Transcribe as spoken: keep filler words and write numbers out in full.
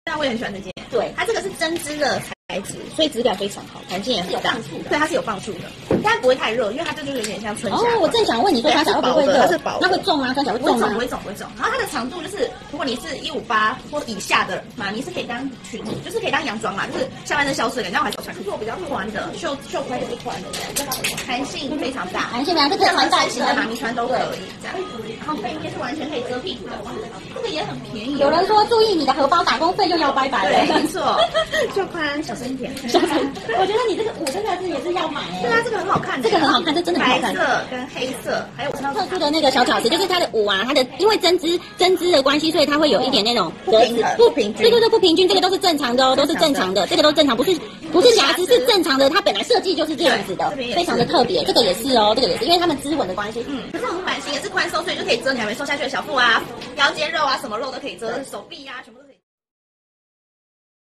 那我也很喜欢这件。 对， 它这个是针织的材质，所以质感非常好，弹性也很大。对，它是有磅数的，但不会太热，因为它这就有点像春夏。 哦，我正想问你说它小会不会热？ 它是薄的， 那会重吗？穿起来会重吗？ 不会重，不会重。然后它的长度就是，如果你是一五八或以下的妈咪是可以当裙子，就是可以当洋装嘛，就是下半身消失了，然后还是穿。做比较宽的，袖袖宽也是宽的，弹性非常大， 弹性非常，这个穿大型的妈咪穿都可以这样。然后背面是完全可以遮屁股的，这个也很便宜。 有人说注意你的荷包打工费又要拜拜了。 对，没错，袖宽小声一点。 我觉得你这个舞真的是也是要买哎。 对啊，这个很好看， 这个很好看，这真的很好看。 白色跟黑色，还有特殊的那个小巧思，就是它的舞啊，它的因为针织针织的关系，所以它会有一点那种不平衡，不平均。 对对对，不平均，这个都是正常的哦，都是正常的，这个都正常，不是不是瑕疵，是正常的。它本来设计就是这样子的，非常的特别。这个也是哦，这个也是，因为他们织纹的关系。 嗯，可是我们版型也是宽松，所以就可以遮你还没瘦下去的小腹啊、腰间肉啊，什么肉都可以遮，手臂啊，全部都可以。